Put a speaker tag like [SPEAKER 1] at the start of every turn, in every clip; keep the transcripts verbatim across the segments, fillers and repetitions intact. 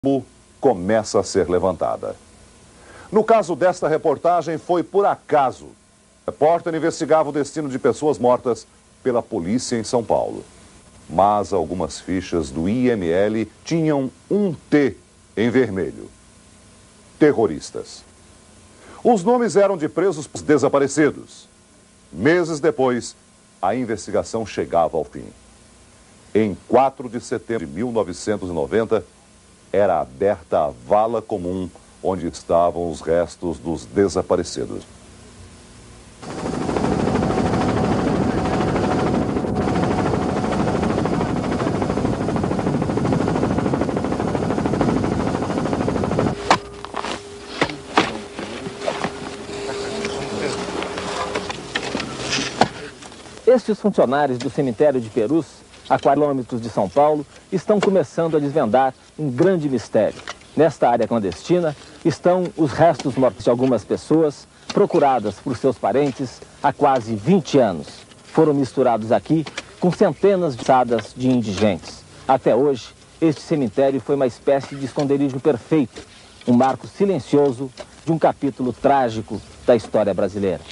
[SPEAKER 1] começa a ser levantada. No caso desta reportagem, foi por acaso. O repórter investigava o destino de pessoas mortas pela polícia em São Paulo. Mas algumas fichas do I M L tinham um T em vermelho. Terroristas. Os nomes eram de presos desaparecidos. Meses depois, a investigação chegava ao fim. Em quatro de setembro de mil novecentos e noventa, era aberta a vala comum onde estavam os restos dos desaparecidos.
[SPEAKER 2] Estes funcionários do cemitério de Perus, a quilômetros de São Paulo, estão começando a desvendar um grande mistério. Nesta área clandestina estão os restos mortos de algumas pessoas procuradas por seus parentes há quase vinte anos. Foram misturados aqui com centenas de ossadas de indigentes. Até hoje, este cemitério foi uma espécie de esconderijo perfeito, um marco silencioso de um capítulo trágico da história brasileira.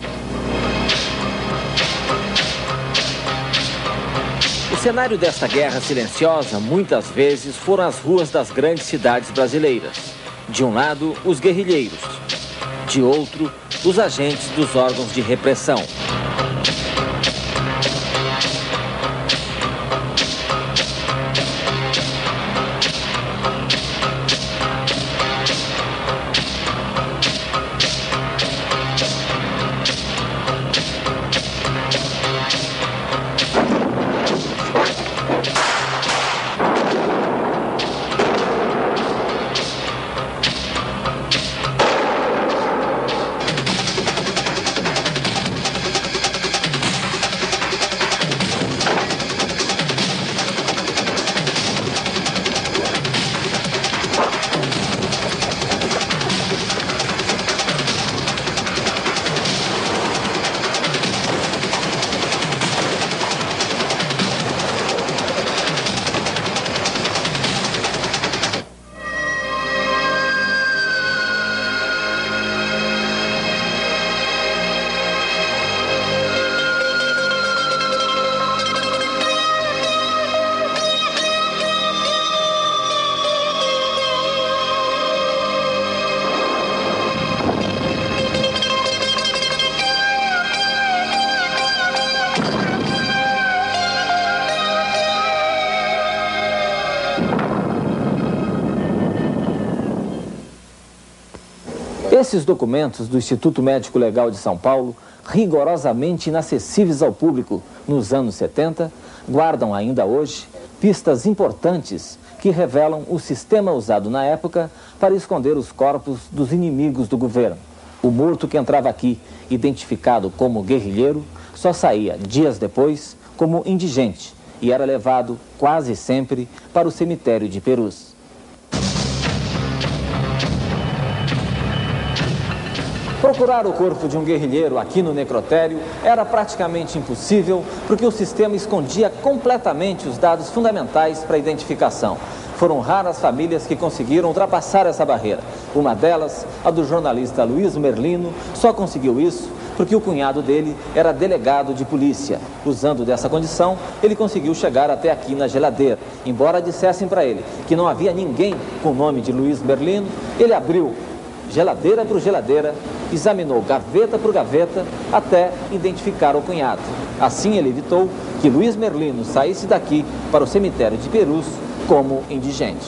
[SPEAKER 2] O cenário desta guerra silenciosa, muitas vezes, foram as ruas das grandes cidades brasileiras. De um lado, os guerrilheiros. De outro, os agentes dos órgãos de repressão. Esses documentos do Instituto Médico Legal de São Paulo, rigorosamente inacessíveis ao público nos anos setenta, guardam ainda hoje pistas importantes que revelam o sistema usado na época para esconder os corpos dos inimigos do governo. O morto que entrava aqui, identificado como guerrilheiro, só saía dias depois como indigente e era levado quase sempre para o cemitério de Perus. Procurar o corpo de um guerrilheiro aqui no necrotério era praticamente impossível porque o sistema escondia completamente os dados fundamentais para a identificação. Foram raras famílias que conseguiram ultrapassar essa barreira. Uma delas, a do jornalista Luiz Merlino, só conseguiu isso porque o cunhado dele era delegado de polícia. Usando dessa condição, ele conseguiu chegar até aqui na geladeira. Embora dissessem para ele que não havia ninguém com o nome de Luiz Merlino, ele abriu geladeira por geladeira, examinou gaveta por gaveta até identificar o cunhado. Assim ele evitou que Luiz Merlino saísse daqui para o cemitério de Perus como indigente.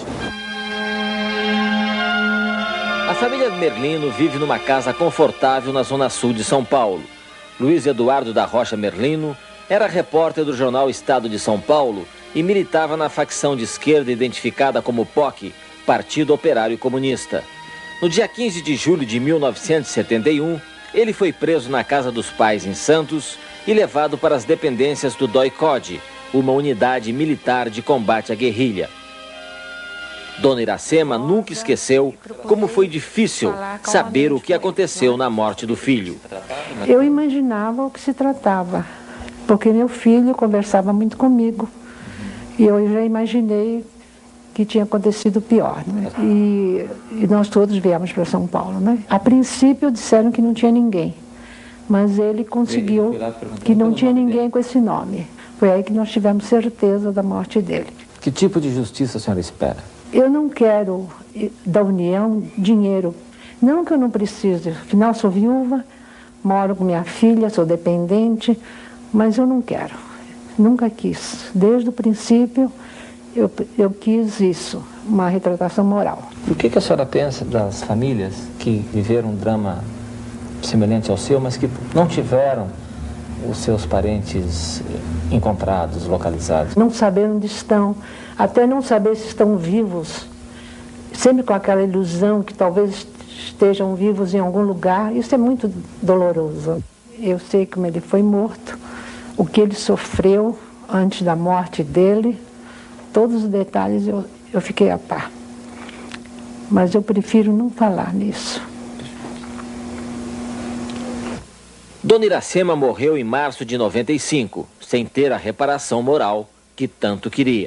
[SPEAKER 2] A família Merlino vive numa casa confortável na zona sul de São Paulo. Luiz Eduardo da Rocha Merlino era repórter do jornal Estado de São Paulo e militava na facção de esquerda identificada como P O C, Partido Operário Comunista. No dia quinze de julho de mil novecentos e setenta e um, ele foi preso na casa dos pais em Santos e levado para as dependências do D O I C O D, uma unidade militar de combate à guerrilha. Dona Iracema nunca esqueceu como foi difícil saber o que aconteceu na morte do filho.
[SPEAKER 3] Eu imaginava o que se tratava, porque meu filho conversava muito comigo. E eu já imaginei que tinha acontecido pior, né? E, e nós todos viemos para São Paulo, né? A princípio disseram que não tinha ninguém, mas ele conseguiu que não tinha ninguém com esse nome. Foi aí que nós tivemos certeza da morte dele.
[SPEAKER 2] Que tipo de justiça a senhora espera?
[SPEAKER 3] Eu não quero da União dinheiro. Não que eu não precise, afinal sou viúva, moro com minha filha, sou dependente, mas eu não quero. Nunca quis. Desde o princípio eu, eu quis isso, uma retratação moral.
[SPEAKER 2] O que, que a senhora pensa das famílias que viveram um drama semelhante ao seu, mas que não tiveram os seus parentes encontrados, localizados?
[SPEAKER 3] Não saber onde estão, até não saber se estão vivos, sempre com aquela ilusão que talvez estejam vivos em algum lugar. Isso é muito doloroso. Eu sei como ele foi morto, o que ele sofreu antes da morte dele, todos os detalhes eu, eu fiquei a par. Mas eu prefiro não falar nisso.
[SPEAKER 2] Dona Iracema morreu em março de noventa e cinco, sem ter a reparação moral que tanto queria.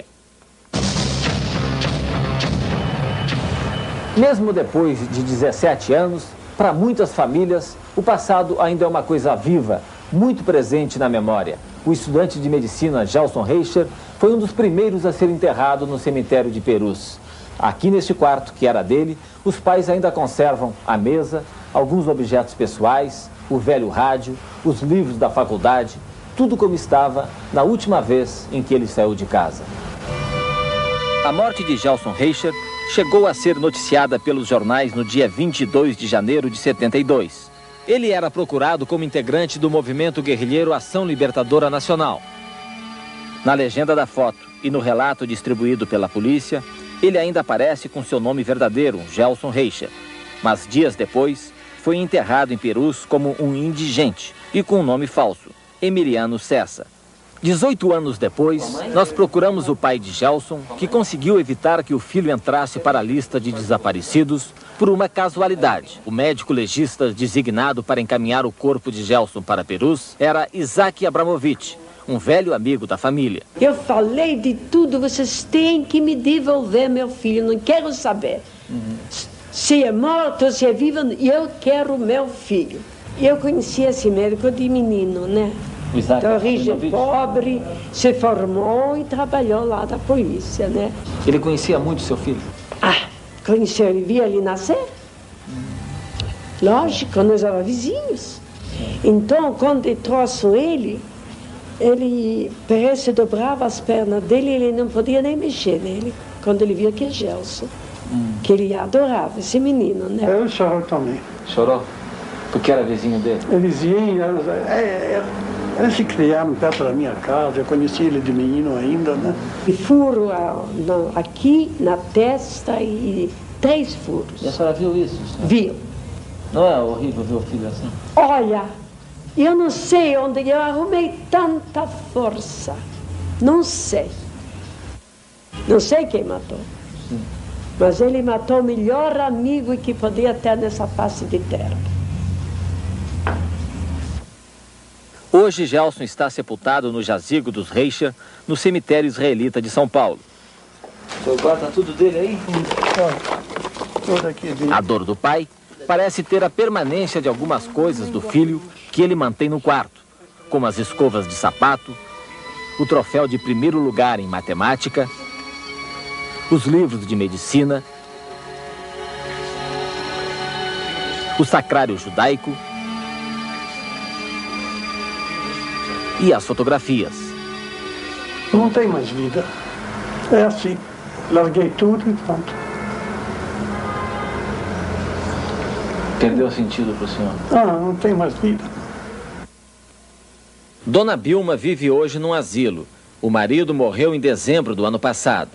[SPEAKER 2] Mesmo depois de dezessete anos, para muitas famílias, o passado ainda é uma coisa viva, muito presente na memória. O estudante de medicina Gelson Reicher foi um dos primeiros a ser enterrado no cemitério de Perus. Aqui neste quarto, que era dele, os pais ainda conservam a mesa, alguns objetos pessoais, o velho rádio, os livros da faculdade, tudo como estava na última vez em que ele saiu de casa. A morte de Gelson Reicher chegou a ser noticiada pelos jornais no dia vinte e dois de janeiro de setenta e dois. Ele era procurado como integrante do movimento guerrilheiro Ação Libertadora Nacional. Na legenda da foto e no relato distribuído pela polícia, ele ainda aparece com seu nome verdadeiro, Gelson Reicher. Mas dias depois, foi enterrado em Perus como um indigente e com um nome falso, Emiliano Cessa. dezoito anos depois, nós procuramos o pai de Gelson, que conseguiu evitar que o filho entrasse para a lista de desaparecidos por uma casualidade. O médico legista designado para encaminhar o corpo de Gelson para Perus era Isaac Abramovich, um velho amigo da família.
[SPEAKER 4] Eu falei de tudo, vocês têm que me devolver meu filho, não quero saber. Uhum. Se é morto, se é vivo, eu quero meu filho. Eu conheci esse médico de menino, né? De origem pobre, se formou e trabalhou lá da polícia, né?
[SPEAKER 2] Ele conhecia muito seu filho?
[SPEAKER 4] Ah, conheceu, ele via ele nascer. Lógico, nós éramos vizinhos. Então, quando eu trouxe ele, ele parece dobrava as pernas dele, ele não podia nem mexer nele, quando ele via que é Gelson. Hum. Que ele adorava esse menino, né?
[SPEAKER 5] Eu chorou também.
[SPEAKER 2] Chorou? Porque era vizinho dele?
[SPEAKER 5] É vizinho, é, é, eles se criaram perto da minha casa, eu conheci ele de menino ainda, né?
[SPEAKER 4] E furo aqui na testa e três furos.
[SPEAKER 2] E a senhora viu isso? Senhora?
[SPEAKER 4] Viu.
[SPEAKER 2] Não é horrível ver o filho assim?
[SPEAKER 4] Olha, eu não sei onde eu arrumei tanta força. Não sei. Não sei quem matou. Sim. Mas ele matou o melhor amigo que podia ter nessa face de terra.
[SPEAKER 2] Hoje, Gelson está sepultado no jazigo dos Reicher, no cemitério israelita de São Paulo. O senhor guarda tudo dele aí?
[SPEAKER 5] Tudo aqui dele.
[SPEAKER 2] A dor do pai parece ter a permanência de algumas coisas do filho que ele mantém no quarto, como as escovas de sapato, o troféu de primeiro lugar em matemática, os livros de medicina, o sacrário judaico e as fotografias.
[SPEAKER 5] Não tem mais vida. É assim. Larguei tudo e pronto.
[SPEAKER 2] Perdeu sentido para o senhor?
[SPEAKER 5] Ah, não tem mais vida.
[SPEAKER 2] Dona Bilma vive hoje num asilo. O marido morreu em dezembro do ano passado.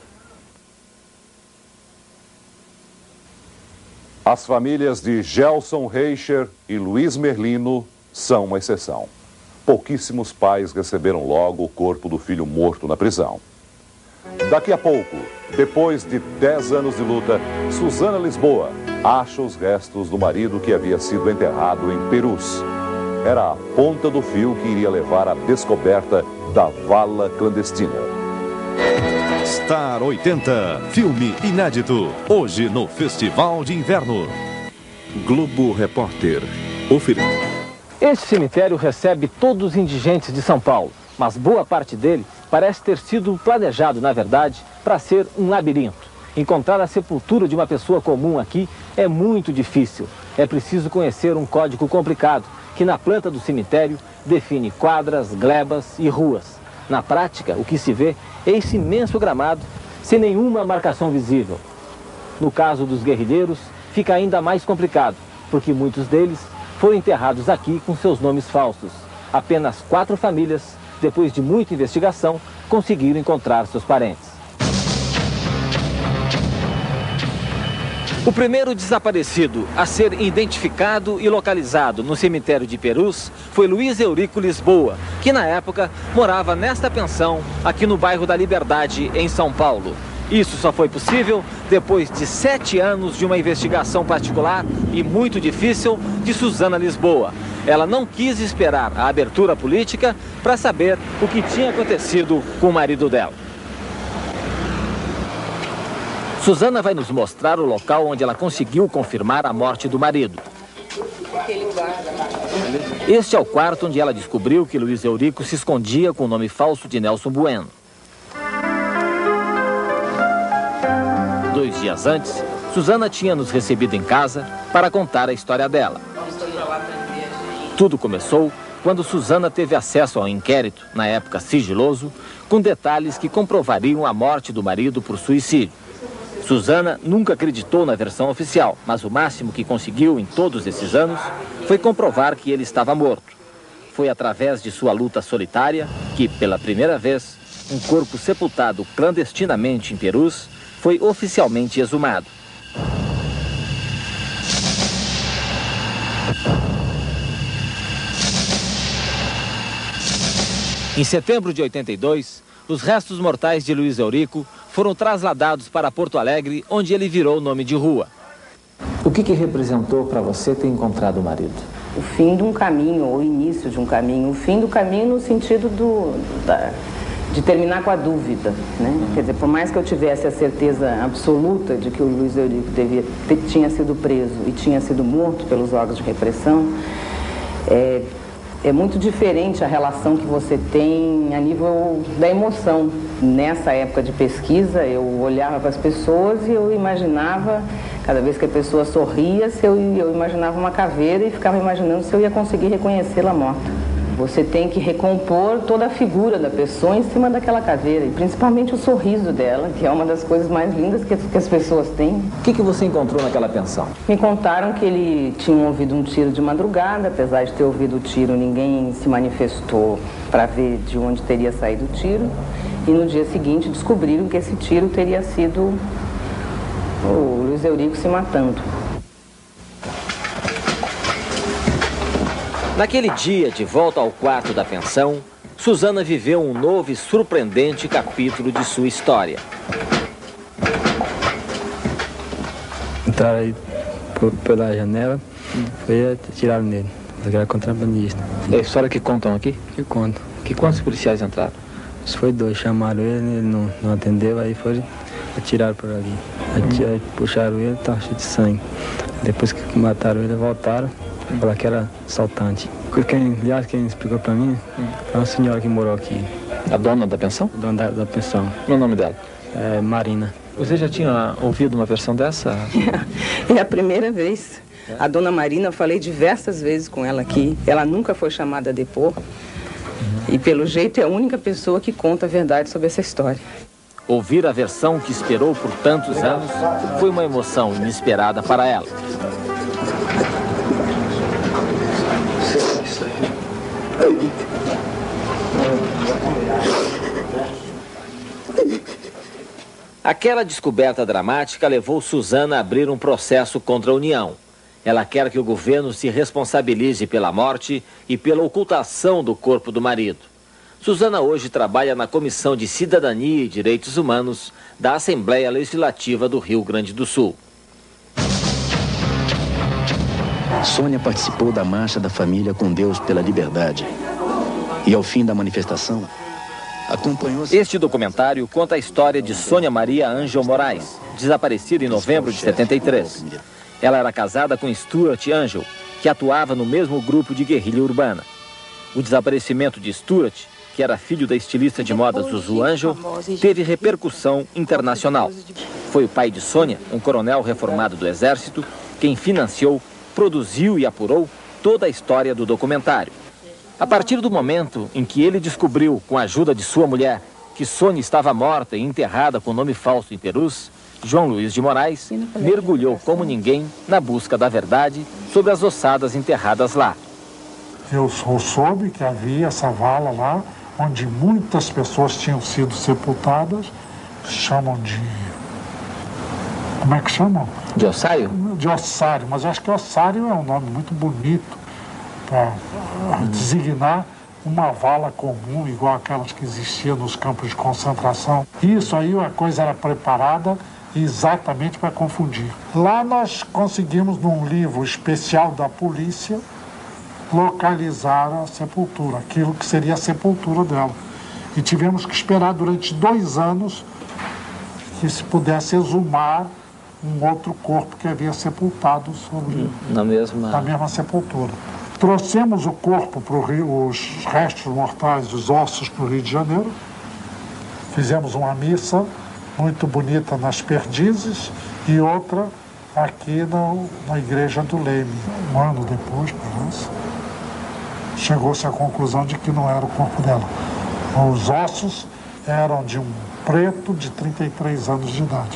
[SPEAKER 1] As famílias de Gelson Reicher e Luiz Merlino são uma exceção. Pouquíssimos pais receberam logo o corpo do filho morto na prisão. Daqui a pouco, depois de dez anos de luta, Suzana Lisboa acha os restos do marido que havia sido enterrado em Perus. Era a ponta do fio que iria levar à descoberta da vala clandestina.
[SPEAKER 6] Star oitenta, filme inédito, hoje no Festival de Inverno. Globo Repórter. Oferece.
[SPEAKER 2] Este cemitério recebe todos os indigentes de São Paulo, mas boa parte dele parece ter sido planejado, na verdade, para ser um labirinto. Encontrar a sepultura de uma pessoa comum aqui é muito difícil. É preciso conhecer um código complicado, que na planta do cemitério define quadras, glebas e ruas. Na prática, o que se vê é esse imenso gramado, sem nenhuma marcação visível. No caso dos guerrilheiros, fica ainda mais complicado, porque muitos deles foram enterrados aqui com seus nomes falsos. Apenas quatro famílias, depois de muita investigação, conseguiram encontrar seus parentes. O primeiro desaparecido a ser identificado e localizado no cemitério de Perus foi Luiz Eurico Lisboa, que na época morava nesta pensão aqui no bairro da Liberdade, em São Paulo. Isso só foi possível depois de sete anos de uma investigação particular e muito difícil de Suzana Lisboa. Ela não quis esperar a abertura política para saber o que tinha acontecido com o marido dela. Suzana vai nos mostrar o local onde ela conseguiu confirmar a morte do marido. Este é o quarto onde ela descobriu que Luiz Eurico se escondia com o nome falso de Nelson Bueno. Dois dias antes, Suzana tinha nos recebido em casa para contar a história dela. Tudo começou quando Suzana teve acesso ao inquérito, na época sigiloso, com detalhes que comprovariam a morte do marido por suicídio. Suzana nunca acreditou na versão oficial, mas o máximo que conseguiu em todos esses anos foi comprovar que ele estava morto. Foi através de sua luta solitária que, pela primeira vez, um corpo sepultado clandestinamente em Perus foi oficialmente exumado. Em setembro de oitenta e dois, os restos mortais de Luiz Eurico foram trasladados para Porto Alegre, onde ele virou nome de rua. O que, que representou para você ter encontrado o marido?
[SPEAKER 7] O fim de um caminho, ou o início de um caminho. O fim do caminho no sentido do, da, de terminar com a dúvida, né? Uhum. Quer dizer, por mais que eu tivesse a certeza absoluta de que o Luiz Eurico devia, ter, tinha sido preso e tinha sido morto pelos órgãos de repressão, é, é muito diferente a relação que você tem a nível da emoção. Nessa época de pesquisa, eu olhava para as pessoas e eu imaginava, cada vez que a pessoa sorria, se eu, eu imaginava uma caveira e ficava imaginando se eu ia conseguir reconhecê-la morta. Você tem que recompor toda a figura da pessoa em cima daquela caveira, e principalmente o sorriso dela, que é uma das coisas mais lindas que, que as pessoas têm.
[SPEAKER 2] O que, que você encontrou naquela pensão?
[SPEAKER 7] Me contaram que ele tinha ouvido um tiro de madrugada. Apesar de ter ouvido o tiro, ninguém se manifestou para ver de onde teria saído o tiro. E no dia seguinte descobriram que esse tiro teria sido o Luiz Eurico se matando.
[SPEAKER 2] Naquele dia, de volta ao quarto da pensão, Suzana viveu um novo e surpreendente capítulo de sua história.
[SPEAKER 8] Entraram aí pela janela, foi atiraram nele, porque era contrabandista.
[SPEAKER 2] É a história que contam aqui?
[SPEAKER 8] Que contam.
[SPEAKER 2] Que quantos policiais entraram?
[SPEAKER 8] Foi dois, chamaram ele, ele não, não atendeu, aí foram atiraram por ali. Aí, aí puxaram ele, estava cheio de sangue. Depois que mataram ele, voltaram. Falar que era assaltante. Quem, aliás, quem explicou pra mim é uma senhora que morou aqui.
[SPEAKER 2] A dona da pensão?
[SPEAKER 8] A dona da, da pensão.
[SPEAKER 2] Qual o nome dela?
[SPEAKER 8] É Marina.
[SPEAKER 2] Você já tinha ouvido uma versão dessa?
[SPEAKER 7] É a primeira vez. A dona Marina, eu falei diversas vezes com ela aqui. Ela nunca foi chamada a depor. Uhum. E pelo jeito é a única pessoa que conta a verdade sobre essa história.
[SPEAKER 2] Ouvir a versão que esperou por tantos anos foi uma emoção inesperada para ela. Aquela descoberta dramática levou Suzana a abrir um processo contra a União. Ela quer que o governo se responsabilize pela morte e pela ocultação do corpo do marido. Suzana hoje trabalha na Comissão de Cidadania e Direitos Humanos da Assembleia Legislativa do Rio Grande do Sul.
[SPEAKER 9] Sônia participou da Marcha da Família com Deus pela Liberdade. E ao fim da manifestação, acompanhou...
[SPEAKER 2] Este documentário conta a história de Sônia Maria Ângel Moraes, desaparecida em novembro de setenta e três. Ela era casada com Stuart Ângel, que atuava no mesmo grupo de guerrilha urbana. O desaparecimento de Stuart, que era filho da estilista de moda Zuzu Ângel, teve repercussão internacional. Foi o pai de Sônia, um coronel reformado do Exército, quem financiou, produziu e apurou toda a história do documentário. A partir do momento em que ele descobriu, com a ajuda de sua mulher, que Sônia estava morta e enterrada com nome falso em Perus, João Luiz de Moraes mergulhou como ninguém na busca da verdade sobre as ossadas enterradas lá.
[SPEAKER 10] Eu soube que havia essa vala lá, onde muitas pessoas tinham sido sepultadas, chamam de... Como é que chamam?
[SPEAKER 2] De ossário?
[SPEAKER 10] De ossário, mas eu acho que ossário é um nome muito bonito para designar uma vala comum, igual aquelas que existiam nos campos de concentração. Isso aí, a coisa era preparada exatamente para confundir. Lá nós conseguimos, num livro especial da polícia, localizar a sepultura, aquilo que seria a sepultura dela. E tivemos que esperar durante dois anos que se pudesse exumar um outro corpo que havia sepultado sobre,
[SPEAKER 2] na mesma...
[SPEAKER 10] na mesma sepultura. Trouxemos o corpo para o Rio, os restos mortais, os ossos para o Rio de Janeiro. Fizemos uma missa muito bonita nas Perdizes e outra aqui na, na igreja do Leme. Um ano depois, parece, chegou-se à conclusão de que não era o corpo dela. Os ossos eram de um preto de trinta e três anos de idade.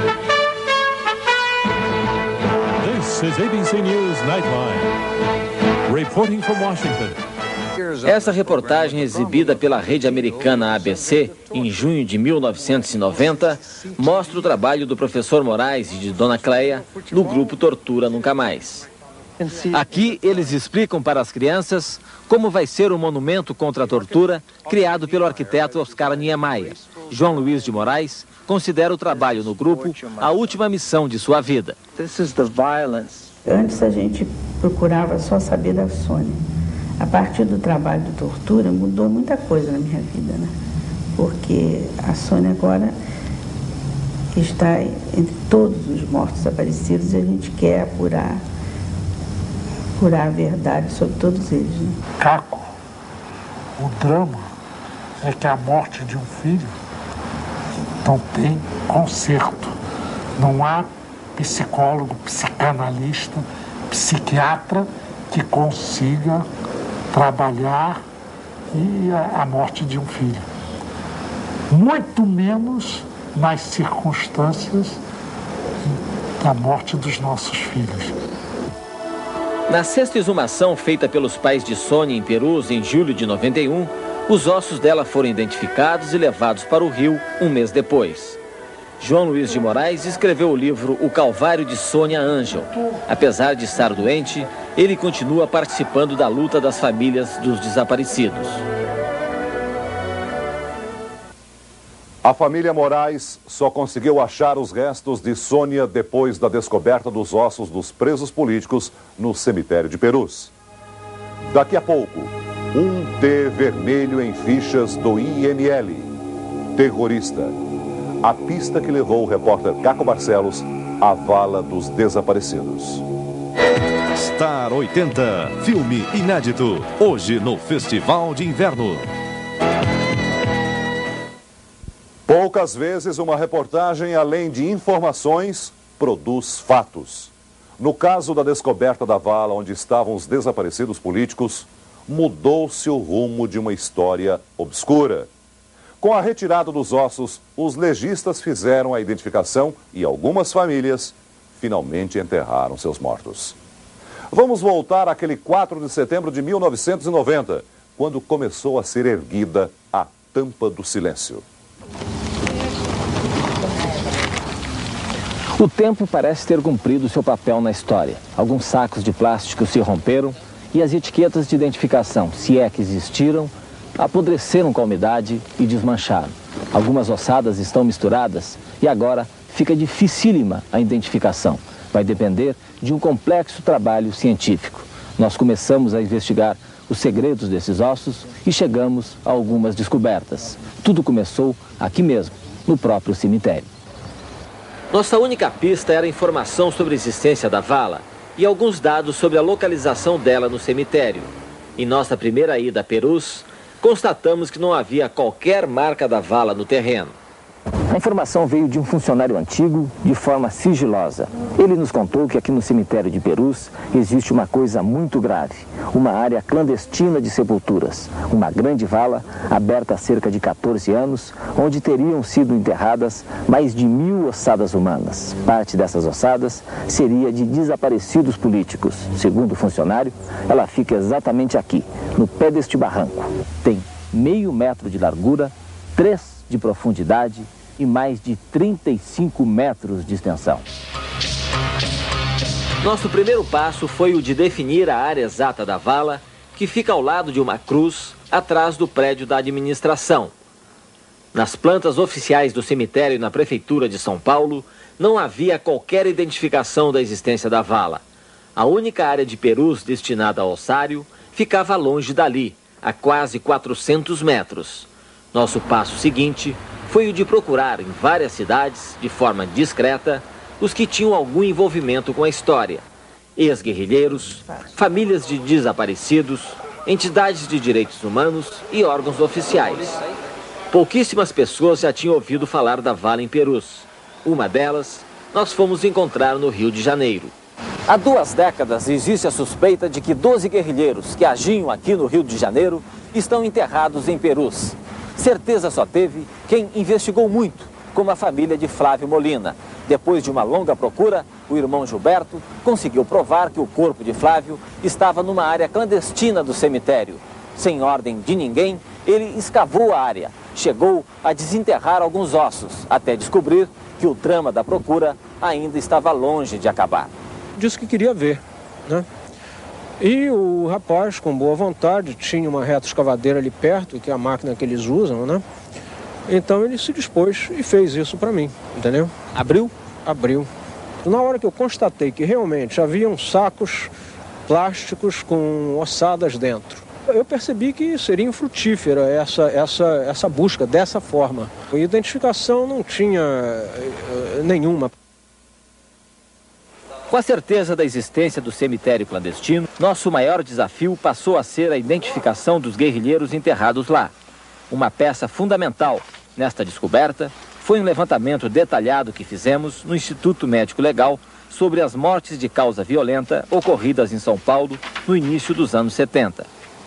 [SPEAKER 6] This is A B C News Nightline. Reporting from Washington.
[SPEAKER 2] Essa reportagem, exibida pela rede americana A B C em junho de mil novecentos e noventa, mostra o trabalho do professor Moraes e de Dona Cleia no grupo Tortura Nunca Mais. Aqui eles explicam para as crianças como vai ser o monumento contra a tortura criado pelo arquiteto Oscar Niemeyer. João Luiz de Moraes considera o trabalho no grupo a última missão de sua vida.
[SPEAKER 11] Antes a gente procurava só saber da Sônia. A partir do trabalho de tortura mudou muita coisa na minha vida, né? Porque a Sônia agora está entre todos os mortos desaparecidos e a gente quer apurar, apurar a verdade sobre todos eles, né?
[SPEAKER 10] Caco, o drama é que a morte de um filho não tem conserto. Não há psicólogo, psicanalista, psiquiatra que consiga trabalhar e a, a morte de um filho. Muito menos nas circunstâncias da morte dos nossos filhos.
[SPEAKER 2] Na sexta exumação feita pelos pais de Sônia em Perus em julho de noventa e um, os ossos dela foram identificados e levados para o Rio um mês depois. João Luiz de Moraes escreveu o livro O Calvário de Sônia Ângel. Apesar de estar doente, ele continua participando da luta das famílias dos desaparecidos.
[SPEAKER 1] A família Moraes só conseguiu achar os restos de Sônia depois da descoberta dos ossos dos presos políticos no cemitério de Perus. Daqui a pouco, um T vermelho em fichas do I M L. Terrorista. A pista que levou o repórter Caco Barcelos à vala dos desaparecidos.
[SPEAKER 6] Star oitenta, filme inédito, hoje no Festival de Inverno.
[SPEAKER 1] Poucas vezes uma reportagem, além de informações, produz fatos. No caso da descoberta da vala onde estavam os desaparecidos políticos, mudou-se o rumo de uma história obscura. Com a retirada dos ossos, os legistas fizeram a identificação e algumas famílias finalmente enterraram seus mortos. Vamos voltar àquele quatro de setembro de mil novecentos e noventa, quando começou a ser erguida a tampa do silêncio.
[SPEAKER 2] O tempo parece ter cumprido seu papel na história. Alguns sacos de plástico se romperam e as etiquetas de identificação, se é que existiram, apodreceram com a umidade e desmancharam. Algumas ossadas estão misturadas e agora fica dificílima a identificação. Vai depender de um complexo trabalho científico. Nós começamos a investigar os segredos desses ossos e chegamos a algumas descobertas. Tudo começou aqui mesmo, no próprio cemitério. Nossa única pista era a informação sobre a existência da vala e alguns dados sobre a localização dela no cemitério. Em nossa primeira ida a Perus, constatamos que não havia qualquer marca da vala no terreno. A informação veio de um funcionário antigo de forma sigilosa. Ele nos contou que aqui no cemitério de Perus existe uma coisa muito grave, uma área clandestina de sepulturas, uma grande vala aberta há cerca de quatorze anos, onde teriam sido enterradas mais de mil ossadas humanas. Parte dessas ossadas seria de desaparecidos políticos. Segundo o funcionário, ela fica exatamente aqui, no pé deste barranco. Tem meio metro de largura, três de profundidade e mais de trinta e cinco metros de extensão. Nosso primeiro passo foi o de definir a área exata da vala, que fica ao lado de uma cruz, atrás do prédio da administração. Nas plantas oficiais do cemitério e na prefeitura de São Paulo, não havia qualquer identificação da existência da vala. A única área de Perus destinada ao ossário ficava longe dali, a quase quatrocentos metros. Nosso passo seguinte foi o de procurar em várias cidades, de forma discreta, os que tinham algum envolvimento com a história. Ex-guerrilheiros, famílias de desaparecidos, entidades de direitos humanos e órgãos oficiais. Pouquíssimas pessoas já tinham ouvido falar da vala em Perus. Uma delas, nós fomos encontrar no Rio de Janeiro. Há duas décadas existe a suspeita de que doze guerrilheiros que agiam aqui no Rio de Janeiro estão enterrados em Perus. Certeza só teve quem investigou muito, como a família de Flávio Molina. Depois de uma longa procura, o irmão Gilberto conseguiu provar que o corpo de Flávio estava numa área clandestina do cemitério. Sem ordem de ninguém, ele escavou a área, chegou a desenterrar alguns ossos, até descobrir que o drama da procura ainda estava longe de acabar.
[SPEAKER 12] Disse que queria ver, né? E o rapaz, com boa vontade, tinha uma reta escavadeira ali perto, que é a máquina que eles usam, né? Então ele se dispôs e fez isso para mim, entendeu?
[SPEAKER 2] Abriu?
[SPEAKER 12] Abriu. Na hora que eu constatei que realmente haviam sacos plásticos com ossadas dentro, eu percebi que seria infrutífera essa, essa, essa busca dessa forma. A identificação não tinha nenhuma.
[SPEAKER 2] Com a certeza da existência do cemitério clandestino, nosso maior desafio passou a ser a identificação dos guerrilheiros enterrados lá. Uma peça fundamental nesta descoberta foi um levantamento detalhado que fizemos no Instituto Médico Legal sobre as mortes de causa violenta ocorridas em São Paulo no início dos anos setenta.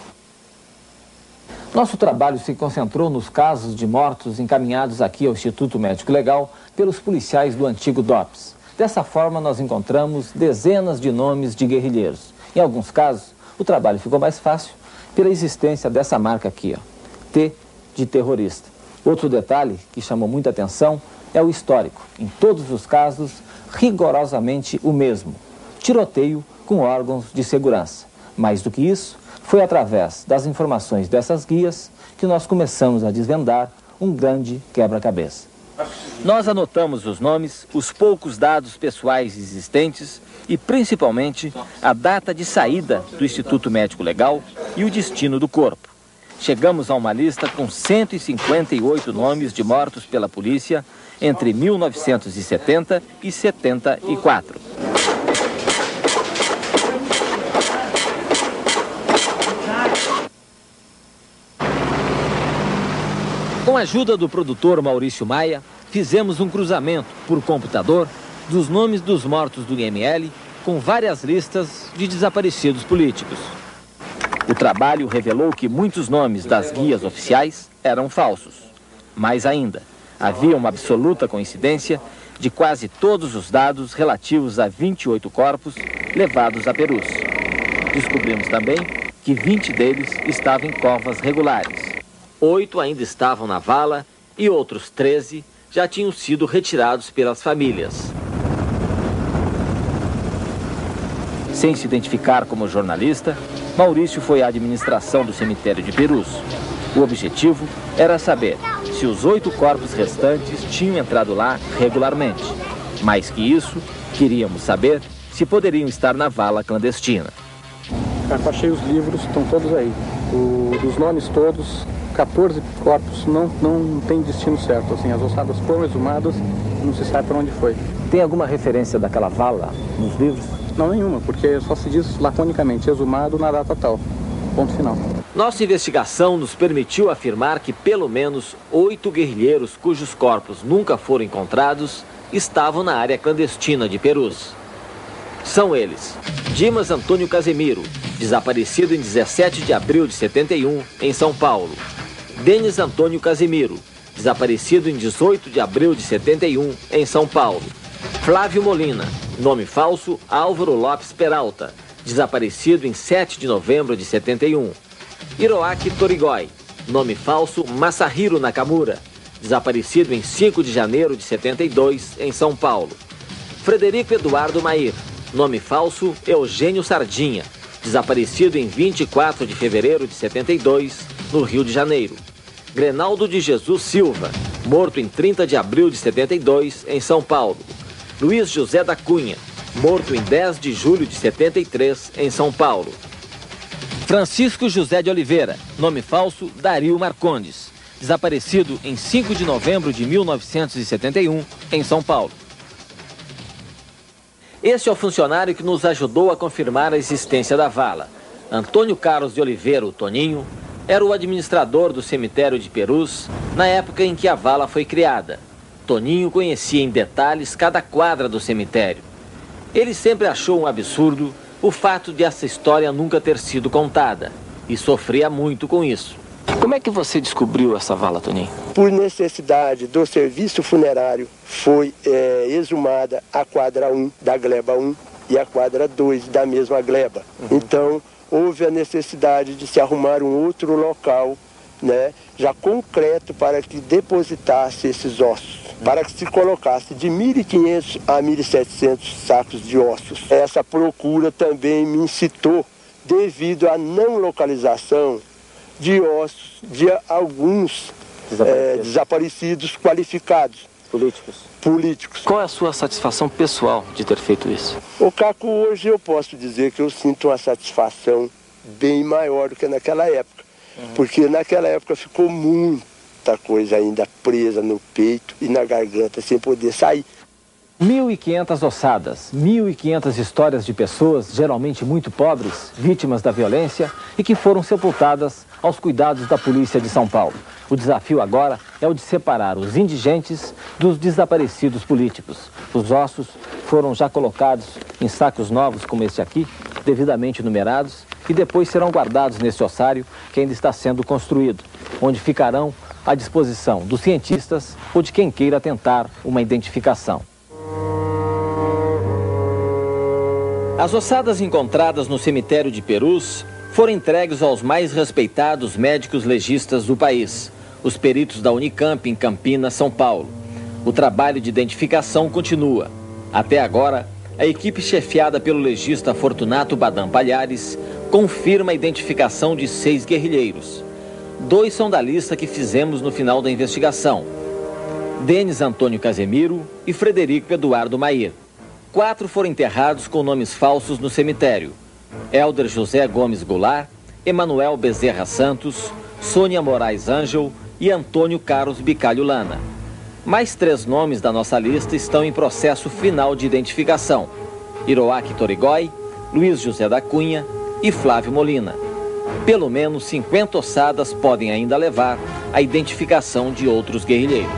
[SPEAKER 2] Nosso trabalho se concentrou nos casos de mortos encaminhados aqui ao Instituto Médico Legal pelos policiais do antigo D O P S. Dessa forma, nós encontramos dezenas de nomes de guerrilheiros. Em alguns casos, o trabalho ficou mais fácil pela existência dessa marca aqui, ó, T de terrorista. Outro detalhe que chamou muita atenção é o histórico. Em todos os casos, rigorosamente o mesmo. Tiroteio com órgãos de segurança. Mais do que isso, foi através das informações dessas guias que nós começamos a desvendar um grande quebra-cabeça. Nós anotamos os nomes, os poucos dados pessoais existentes e, principalmente, a data de saída do Instituto Médico Legal e o destino do corpo. Chegamos a uma lista com cento e cinquenta e oito nomes de mortos pela polícia entre mil novecentos e setenta e setenta e quatro. Com a ajuda do produtor Maurício Maia, fizemos um cruzamento por computador dos nomes dos mortos do I M L com várias listas de desaparecidos políticos. O trabalho revelou que muitos nomes das guias oficiais eram falsos. Mais ainda, havia uma absoluta coincidência de quase todos os dados relativos a vinte e oito corpos levados a Perus. Descobrimos também que vinte deles estavam em covas regulares. Oito ainda estavam na vala e outros treze já tinham sido retirados pelas famílias. Sem se identificar como jornalista, Maurício foi à administração do cemitério de Perus. O objetivo era saber se os oito corpos restantes tinham entrado lá regularmente. Mais que isso, queríamos saber se poderiam estar na vala clandestina.
[SPEAKER 5] achei os livros, estão todos aí. O, dos nomes todos, quatorze corpos, não, não tem destino certo. Assim, as ossadas foram exumadas, não se sabe para onde foi.
[SPEAKER 2] Tem alguma referência daquela vala nos livros?
[SPEAKER 5] Não, nenhuma, porque só se diz laconicamente, exumado na data tal. Ponto final.
[SPEAKER 2] Nossa investigação nos permitiu afirmar que pelo menos oito guerrilheiros cujos corpos nunca foram encontrados estavam na área clandestina de Perus. São eles: Dimas Antônio Casemiro, desaparecido em dezessete de abril de setenta e um, em São Paulo. Denis Antônio Casemiro, desaparecido em dezoito de abril de setenta e um, em São Paulo. Flávio Molina, nome falso Álvaro Lopes Peralta, desaparecido em sete de novembro de setenta e um. Hiroaki Torigoi, nome falso Masahiro Nakamura, desaparecido em cinco de janeiro de setenta e dois, em São Paulo. Frederico Eduardo Mair, nome falso Eugênio Sardinha, desaparecido em vinte e quatro de fevereiro de setenta e dois, no Rio de Janeiro. Grenaldo de Jesus Silva, morto em trinta de abril de setenta e dois, em São Paulo. Luiz José da Cunha, morto em dez de julho de setenta e três, em São Paulo. Francisco José de Oliveira, nome falso Dario Marcondes, desaparecido em cinco de novembro de mil novecentos e setenta e um, em São Paulo. Este é o funcionário que nos ajudou a confirmar a existência da vala. Antônio Carlos de Oliveira, o Toninho, era o administrador do cemitério de Perus na época em que a vala foi criada. Toninho conhecia em detalhes cada quadra do cemitério. Ele sempre achou um absurdo o fato de essa história nunca ter sido contada e sofria muito com isso. Como é que você descobriu essa vala, Toninho?
[SPEAKER 13] Por necessidade do serviço funerário, foi é, exumada a quadra um da gleba um e a quadra dois da mesma gleba. Uhum. Então, houve a necessidade de se arrumar um outro local, né, já concreto para que depositasse esses ossos. Para que se colocasse de mil e quinhentos a mil e setecentos sacos de ossos. Essa procura também me incitou devido à não localização de ossos de alguns desaparecidos, é, desaparecidos qualificados.
[SPEAKER 2] Políticos.
[SPEAKER 13] Políticos.
[SPEAKER 2] Qual é a sua satisfação pessoal de ter feito isso?
[SPEAKER 13] Ô Caco, hoje eu posso dizer que eu sinto uma satisfação bem maior do que naquela época. Uhum. Porque naquela época ficou muito muita coisa ainda presa no peito e na garganta sem poder sair.
[SPEAKER 2] mil e quinhentas ossadas, mil e quinhentas histórias de pessoas, geralmente muito pobres, vítimas da violência e que foram sepultadas aos cuidados da polícia de São Paulo. O desafio agora é o de separar os indigentes dos desaparecidos políticos. Os ossos foram já colocados em sacos novos como este aqui, devidamente numerados, e depois serão guardados nesse ossário que ainda está sendo construído, onde ficarão à disposição dos cientistas ou de quem queira tentar uma identificação. As ossadas encontradas no cemitério de Perus foram entregues aos mais respeitados médicos legistas do país, os peritos da Unicamp em Campinas, São Paulo. O trabalho de identificação continua. Até agora, a equipe chefiada pelo legista Fortunato Badam Palhares confirma a identificação de seis guerrilheiros. Dois são da lista que fizemos no final da investigação: Denis Antônio Casemiro e Frederico Eduardo Mair. Quatro foram enterrados com nomes falsos no cemitério: Hélder José Gomes Goulart, Emanuel Bezerra Santos, Sônia Moraes Ângel e Antônio Carlos Bicalho Lana. Mais três nomes da nossa lista estão em processo final de identificação: Hiroaki Torigoi, Luiz José da Cunha e Flávio Molina. Pelo menos cinquenta ossadas podem ainda levar à identificação de outros guerrilheiros.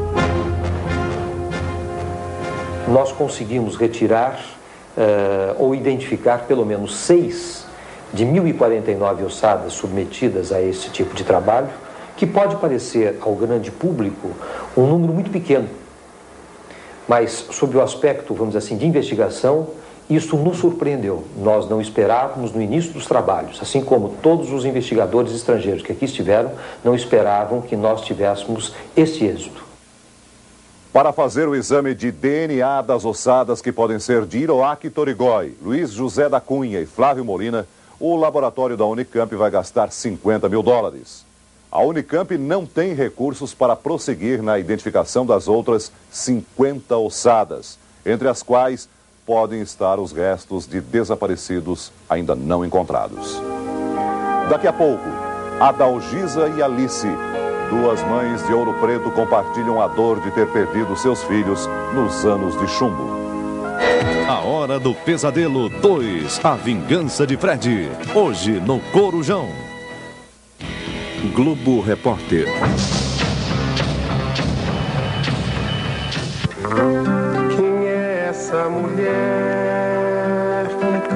[SPEAKER 14] Nós conseguimos retirar uh, ou identificar pelo menos seis de mil e quarenta e nove ossadas submetidas a esse tipo de trabalho, que pode parecer ao grande público um número muito pequeno, mas sob o aspecto, vamos dizer assim, de investigação, isso nos surpreendeu. Nós não esperávamos no início dos trabalhos, assim como todos os investigadores estrangeiros que aqui estiveram, não esperavam que nós tivéssemos esse êxito.
[SPEAKER 1] Para fazer o exame de D N A das ossadas que podem ser de Hiroaki Torigoi, Luiz José da Cunha e Flávio Molina, o laboratório da Unicamp vai gastar cinquenta mil dólares. A Unicamp não tem recursos para prosseguir na identificação das outras cinquenta ossadas, entre as quais podem estar os restos de desaparecidos ainda não encontrados. Daqui a pouco, Adalgisa e Alice, duas mães de Ouro Preto, compartilham a dor de ter perdido seus filhos nos anos de chumbo.
[SPEAKER 6] A Hora do Pesadelo dois, A Vingança de Fred. Hoje no Corujão. Globo Repórter.
[SPEAKER 15] Quem é essa mulher que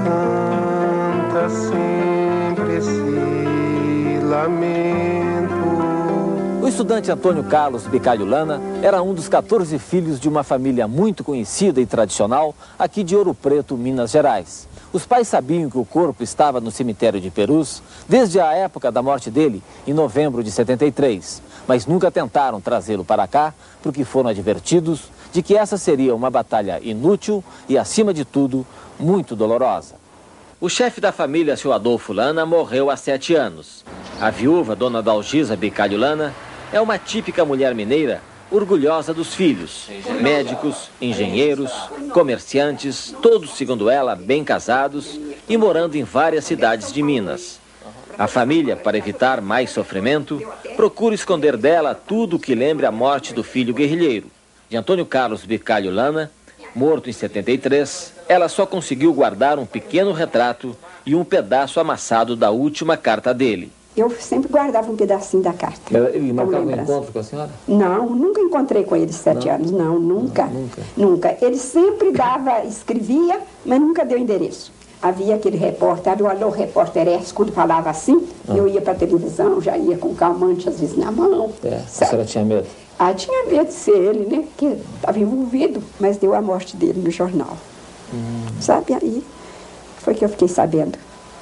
[SPEAKER 15] canta sempre esse lamento?
[SPEAKER 2] O estudante Antônio Carlos Bicalho Lana era um dos quatorze filhos de uma família muito conhecida e tradicional aqui de Ouro Preto, Minas Gerais. Os pais sabiam que o corpo estava no cemitério de Perus desde a época da morte dele, em novembro de setenta e três, mas nunca tentaram trazê-lo para cá porque foram advertidos de que essa seria uma batalha inútil e, acima de tudo, muito dolorosa. O chefe da família, seu Adolfo Lana, morreu há sete anos. A viúva, dona Adalgisa Bicalho Lana, é uma típica mulher mineira, orgulhosa dos filhos. Médicos, engenheiros, comerciantes, todos, segundo ela, bem casados e morando em várias cidades de Minas. A família, para evitar mais sofrimento, procura esconder dela tudo o que lembre a morte do filho guerrilheiro. De Antônio Carlos Bicalho Lana, morto em setenta e três, ela só conseguiu guardar um pequeno retrato e um pedaço amassado da última carta dele.
[SPEAKER 16] Eu sempre guardava um pedacinho da carta.
[SPEAKER 2] Ele marcava um encontro com a senhora?
[SPEAKER 16] Não, nunca encontrei com ele sete
[SPEAKER 2] Não?
[SPEAKER 16] anos, não, nunca,
[SPEAKER 2] Não, nunca.
[SPEAKER 16] Nunca. Ele sempre dava, escrevia, mas nunca deu endereço. Havia aquele repórter, o alô repórter S, quando falava assim, ah. eu ia para a televisão, já ia com calmante às vezes na mão.
[SPEAKER 2] É, a senhora tinha medo?
[SPEAKER 16] Ah, tinha medo de ser ele, né? Porque estava envolvido, mas deu a morte dele no jornal. Hum. Sabe, aí foi que eu fiquei sabendo.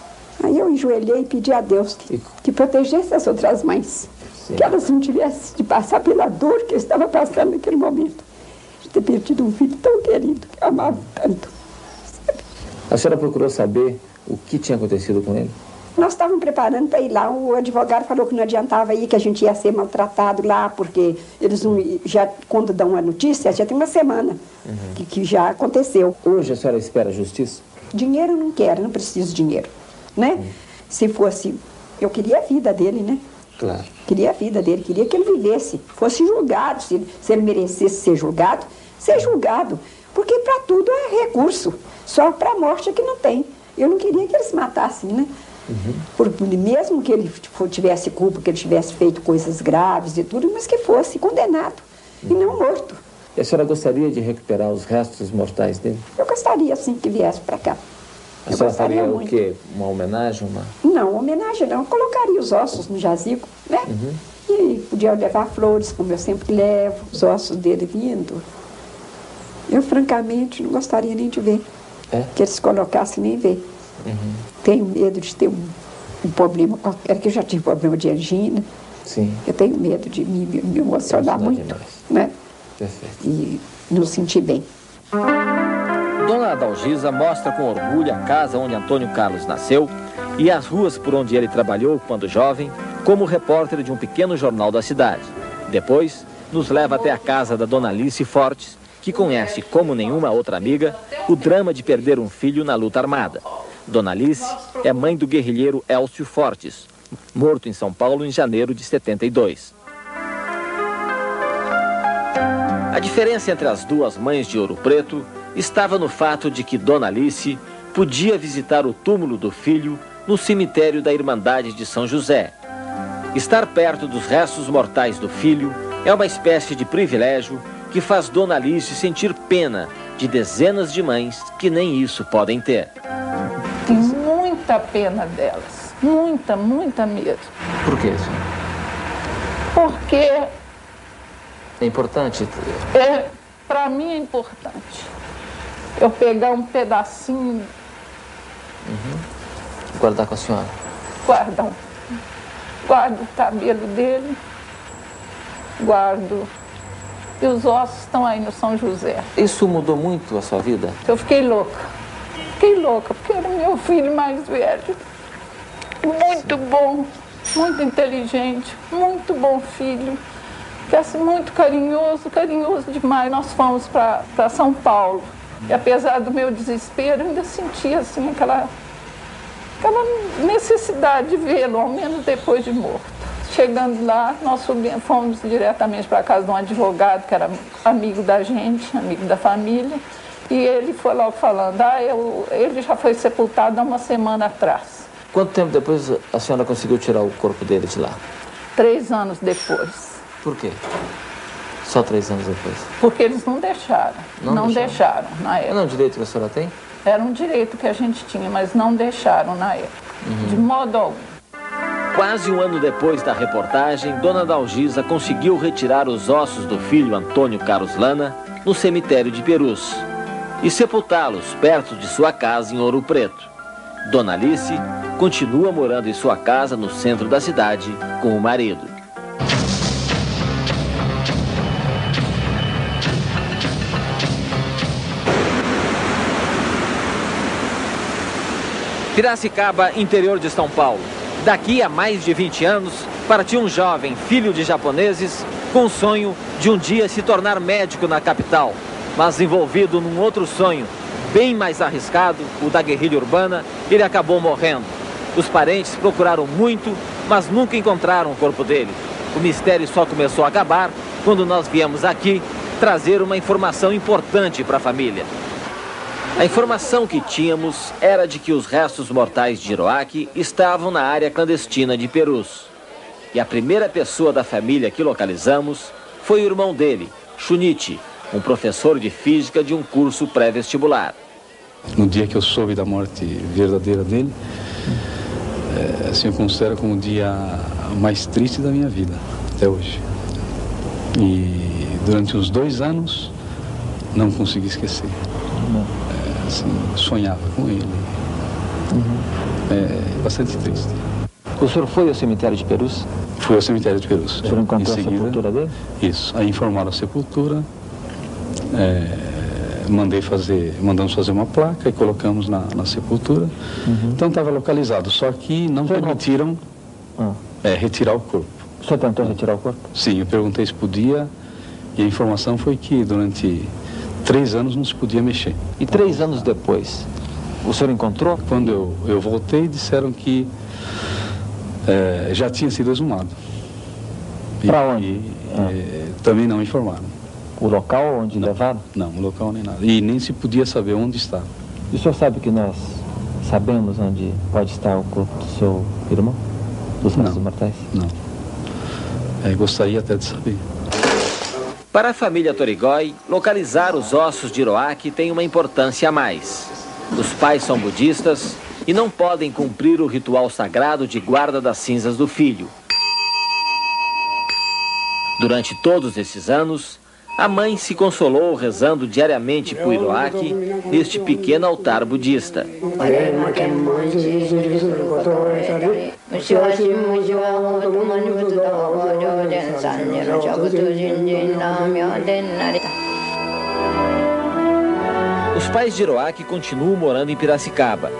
[SPEAKER 16] Aí eu enjoelhei e pedi a Deus que, que protegesse as outras mães. Sim. Que elas não tivessem de passar pela dor que eu estava passando naquele momento. De ter perdido um filho tão querido, que eu amava tanto. Sabe?
[SPEAKER 2] A senhora procurou saber o que tinha acontecido com ele?
[SPEAKER 16] Nós estávamos preparando para ir lá. O advogado falou que não adiantava ir, que a gente ia ser maltratado lá, porque eles não, já, quando dão a notícia, já tem uma semana uhum. que, que já aconteceu.
[SPEAKER 2] Hoje a senhora espera justiça?
[SPEAKER 16] Dinheiro eu não quero, não preciso de dinheiro. Né? Hum. Se fosse, eu queria a vida dele, né?
[SPEAKER 2] Claro.
[SPEAKER 16] Queria a vida dele, queria que ele vivesse, fosse julgado, se, se ele merecesse ser julgado, ser julgado, porque para tudo é recurso, só para a morte é que não tem. Eu não queria que eles matassem, né? Uhum. Por, mesmo que ele tivesse culpa, que ele tivesse feito coisas graves e tudo, mas que fosse condenado uhum. e não morto.
[SPEAKER 2] E a senhora gostaria de recuperar os restos mortais dele?
[SPEAKER 16] Eu gostaria, sim, que viesse para cá.
[SPEAKER 2] A senhora faria o quê? Uma homenagem? Uma...
[SPEAKER 16] Não, homenagem não. Eu colocaria os ossos no jazigo, né? Uhum. E podia levar flores, como eu sempre levo, os ossos dele vindo. Eu, francamente, não gostaria nem de ver. É? Que eles colocassem nem ver. Uhum. Tenho medo de ter um, um problema qualquer, que eu já tive problema de angina.
[SPEAKER 2] Sim.
[SPEAKER 16] Eu tenho medo de me, me emocionar muito, demais. Né?
[SPEAKER 2] Perfeito.
[SPEAKER 16] E não sentir bem.
[SPEAKER 2] Dona Adalgisa mostra com orgulho a casa onde Antônio Carlos nasceu e as ruas por onde ele trabalhou quando jovem, como repórter de um pequeno jornal da cidade. Depois, nos leva até a casa da Dona Alice Fortes, que conhece, como nenhuma outra amiga, o drama de perder um filho na luta armada. Dona Alice é mãe do guerrilheiro Elcio Fortes, morto em São Paulo em janeiro de setenta e dois. A diferença entre as duas mães de Ouro Preto estava no fato de que Dona Alice podia visitar o túmulo do filho no cemitério da Irmandade de São José. Estar perto dos restos mortais do filho é uma espécie de privilégio que faz Dona Alice sentir pena de dezenas de mães que nem isso podem ter.
[SPEAKER 17] Tem muita pena delas, muita, muita mesmo.
[SPEAKER 2] Por quê, senhora?
[SPEAKER 17] Porque...
[SPEAKER 2] É importante?
[SPEAKER 17] É, para mim é importante. Eu pegar um pedacinho...
[SPEAKER 2] Uhum. Guardar com a senhora?
[SPEAKER 17] Guardo. Guardo o cabelo dele, guardo... E os ossos estão aí no São José.
[SPEAKER 2] Isso mudou muito a sua vida?
[SPEAKER 17] Eu fiquei louca. Fiquei louca, porque era meu filho mais velho. Muito Sim. bom, muito inteligente, muito bom filho. Que é muito carinhoso, carinhoso demais. Nós fomos para São Paulo. E apesar do meu desespero, eu ainda sentia assim aquela, aquela necessidade de vê-lo, ao menos depois de morto. Chegando lá, nós subimos, fomos diretamente para a casa de um advogado que era amigo da gente, amigo da família, e ele foi logo falando, ah, eu, ele já foi sepultado há uma semana atrás.
[SPEAKER 2] Quanto tempo depois a senhora conseguiu tirar o corpo dele de lá?
[SPEAKER 17] Três anos depois.
[SPEAKER 2] Por quê? Só três anos depois?
[SPEAKER 17] Porque eles não deixaram, não, não deixaram. deixaram na época.
[SPEAKER 2] Não é um direito que a senhora tem?
[SPEAKER 17] Era um direito que a gente tinha, mas não deixaram na época, uhum. de modo algum.
[SPEAKER 2] Quase um ano depois da reportagem, Dona Dalgisa conseguiu retirar os ossos do filho Antônio Carlos Lana no cemitério de Perus e sepultá-los perto de sua casa em Ouro Preto. Dona Alice continua morando em sua casa no centro da cidade com o marido. Piracicaba, interior de São Paulo. Daqui a mais de vinte anos, partiu um jovem, filho de japoneses, com o sonho de um dia se tornar médico na capital, mas envolvido num outro sonho, bem mais arriscado, o da guerrilha urbana, ele acabou morrendo. Os parentes procuraram muito, mas nunca encontraram o corpo dele. O mistério só começou a acabar quando nós viemos aqui trazer uma informação importante para a família. A informação que tínhamos era de que os restos mortais de Hiroaki estavam na área clandestina de Perus. E a primeira pessoa da família que localizamos foi o irmão dele, Shunichi, um professor de física de um curso pré-vestibular.
[SPEAKER 18] No dia que eu soube da morte verdadeira dele, é, assim, eu considero como o dia mais triste da minha vida, até hoje. E durante uns dois anos, não consegui esquecer. É, assim, sonhava com ele.
[SPEAKER 2] Uhum.
[SPEAKER 18] É bastante triste.
[SPEAKER 2] O senhor foi ao cemitério de Perus?
[SPEAKER 18] Fui ao cemitério de Perus.
[SPEAKER 2] O senhor encontrou a sepultura dele?
[SPEAKER 18] Isso. Aí informaram a sepultura. É, mandei fazer, mandamos fazer uma placa e colocamos na, na sepultura. Uhum. Então estava localizado, só que não permitiram ah. é, retirar o corpo.
[SPEAKER 2] O senhor tentou retirar o corpo?
[SPEAKER 18] Sim, eu perguntei se podia e a informação foi que durante três anos não se podia mexer.
[SPEAKER 2] E três então, anos depois, o senhor encontrou?
[SPEAKER 18] Quando eu, eu voltei, disseram que é, já tinha sido exumado.
[SPEAKER 2] Para onde?
[SPEAKER 18] E, ah. é, também não informaram.
[SPEAKER 2] O local onde
[SPEAKER 18] não,
[SPEAKER 2] levaram?
[SPEAKER 18] Não, o local nem nada. E nem se podia saber onde estava.
[SPEAKER 2] E o senhor sabe que nós sabemos onde pode estar o corpo do seu irmão? Dos restos mortais?
[SPEAKER 18] Não. É, gostaria até de saber.
[SPEAKER 2] Para a família Torigoi, localizar os ossos de Hiroaki tem uma importância a mais. Os pais são budistas e não podem cumprir o ritual sagrado de guarda das cinzas do filho. Durante todos esses anos, a mãe se consolou rezando diariamente por Hiroaki neste pequeno altar budista. Os pais de Hiroaki continuam morando em Piracicaba.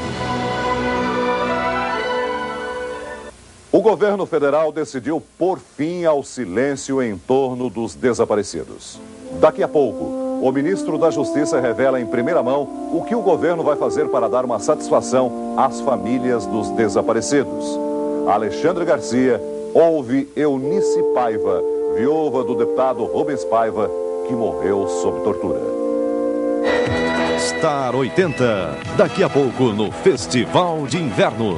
[SPEAKER 1] O governo federal decidiu pôr fim ao silêncio em torno dos desaparecidos. Daqui a pouco, o ministro da Justiça revela em primeira mão o que o governo vai fazer para dar uma satisfação às famílias dos desaparecidos. Alexandre Garcia ouve Eunice Paiva, viúva do deputado Rubens Paiva, que morreu sob tortura.
[SPEAKER 6] Star oitenta, daqui a pouco no Festival de Inverno.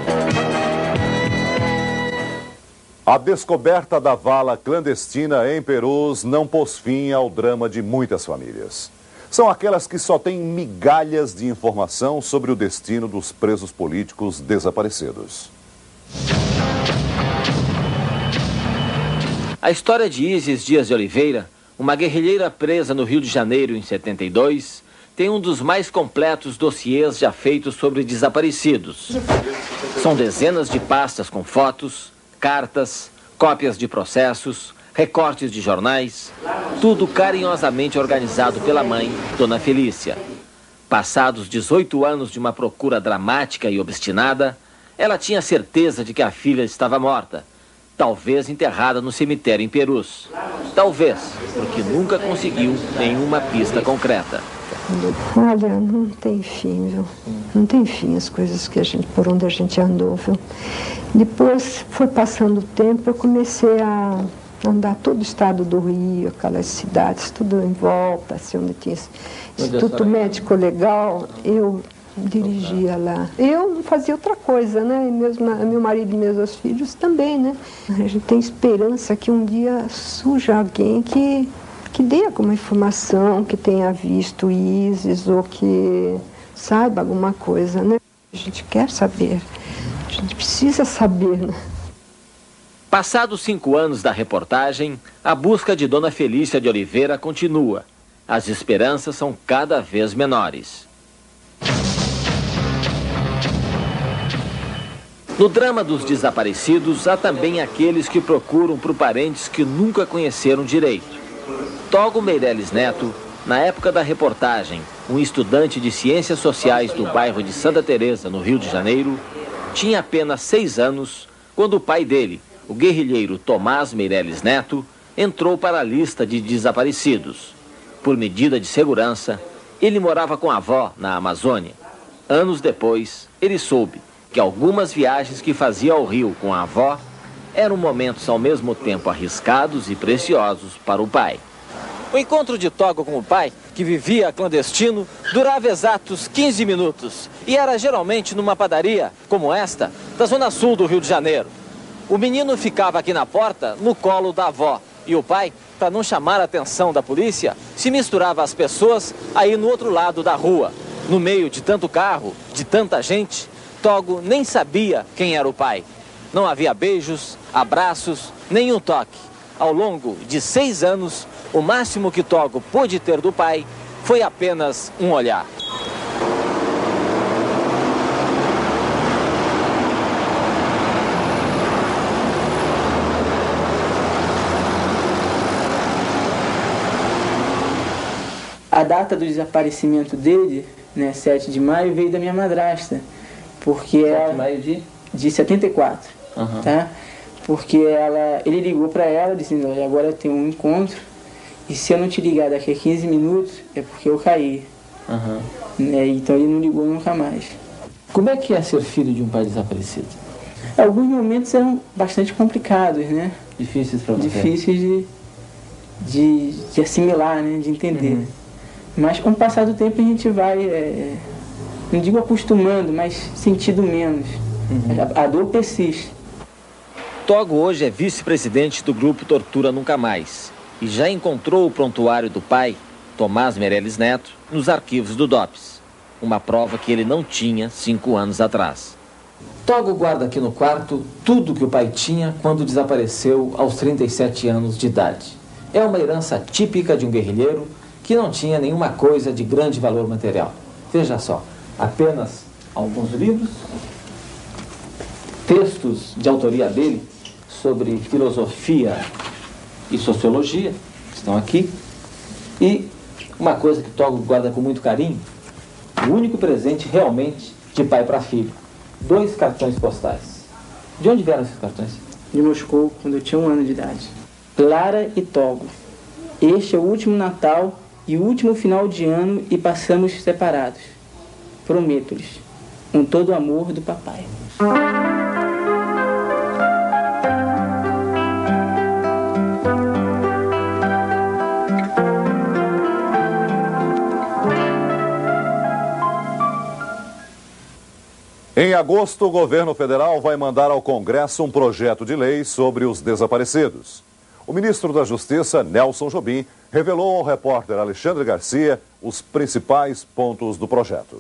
[SPEAKER 1] A descoberta da vala clandestina em Perus não pôs fim ao drama de muitas famílias. São aquelas que só têm migalhas de informação sobre o destino dos presos políticos desaparecidos.
[SPEAKER 2] A história de Isis Dias de Oliveira, uma guerrilheira presa no Rio de Janeiro em setenta e dois, tem um dos mais completos dossiês já feitos sobre desaparecidos. São dezenas de pastas com fotos, cartas, cópias de processos, recortes de jornais, tudo carinhosamente organizado pela mãe, Dona Felícia. Passados dezoito anos de uma procura dramática e obstinada, ela tinha certeza de que a filha estava morta, talvez enterrada no cemitério em Perus. Talvez, porque nunca conseguiu nenhuma pista concreta.
[SPEAKER 3] Olha, não tem fim, viu? Não tem fim as coisas que a gente, por onde a gente andou, viu? Depois foi passando o tempo, eu comecei a andar todo o estado do Rio, aquelas cidades, tudo em volta, assim, onde tinha esse Instituto Médico Legal, eu dirigia lá. Eu não fazia outra coisa, né? E meus, meu marido e meus filhos também, né? A gente tem esperança que um dia surja alguém que que dê alguma informação, que tenha visto ISIS ou que saiba alguma coisa, né? A gente quer saber, a gente precisa saber, né?
[SPEAKER 2] Passados cinco anos da reportagem, a busca de Dona Felícia de Oliveira continua. As esperanças são cada vez menores. No drama dos desaparecidos, há também aqueles que procuram por parentes que nunca conheceram direito. Togo Meireles Neto, na época da reportagem, um estudante de Ciências Sociais do bairro de Santa Teresa, no Rio de Janeiro, tinha apenas seis anos quando o pai dele, o guerrilheiro Tomás Meireles Neto, entrou para a lista de desaparecidos. Por medida de segurança, ele morava com a avó na Amazônia. Anos depois, ele soube que algumas viagens que fazia ao Rio com a avó eram momentos ao mesmo tempo arriscados e preciosos para o pai. O encontro de Togo com o pai, que vivia clandestino, durava exatos quinze minutos e era geralmente numa padaria, como esta, da zona sul do Rio de Janeiro. O menino ficava aqui na porta, no colo da avó, e o pai, para não chamar a atenção da polícia, se misturava às pessoas aí no outro lado da rua. No meio de tanto carro, de tanta gente, Togo nem sabia quem era o pai. Não havia beijos, abraços, nenhum toque. Ao longo de seis anos, o máximo que Togo pôde ter do pai foi apenas um olhar.
[SPEAKER 19] A data do desaparecimento dele, né, sete de maio, veio da minha madrasta, porque sete de maio de? De setenta e quatro, uhum. Tá? Porque ela, ele ligou para ela dizendo, olha, agora eu tenho um encontro e se eu não te ligar daqui a quinze minutos é porque eu caí.
[SPEAKER 2] Uhum.
[SPEAKER 19] Né, então ele não ligou nunca mais.
[SPEAKER 2] Como é que é ser filho de um pai desaparecido?
[SPEAKER 19] Alguns momentos eram bastante complicados, né?
[SPEAKER 2] Difíceis para você?
[SPEAKER 19] Difíceis de, de, de assimilar, né? De entender. Uhum. Mas com o passar do tempo a gente vai, é, não digo acostumando, mas sentindo menos. Uhum. A, a dor persiste.
[SPEAKER 2] Togo hoje é vice-presidente do grupo Tortura Nunca Mais e já encontrou o prontuário do pai, Tomás Meireles Neto, nos arquivos do DOPS. Uma prova que ele não tinha cinco anos atrás. Togo guarda aqui no quarto tudo que o pai tinha quando desapareceu aos trinta e sete anos de idade. É uma herança típica de um guerrilheiro que não tinha nenhuma coisa de grande valor material. Veja só, apenas alguns livros, textos de autoria dele sobre filosofia e sociologia, que estão aqui, e uma coisa que Togo guarda com muito carinho, o único presente realmente de pai para filho, dois cartões postais. De onde vieram esses cartões?
[SPEAKER 19] De Moscou, quando eu tinha um ano de idade. Clara e Togo, este é o último Natal e o último final de ano e passamos separados. Prometo-lhes, com todo o amor do papai.
[SPEAKER 1] Em agosto, o governo federal vai mandar ao Congresso um projeto de lei sobre os desaparecidos. O ministro da Justiça, Nelson Jobim, revelou ao repórter Alexandre Garcia os principais pontos do projeto.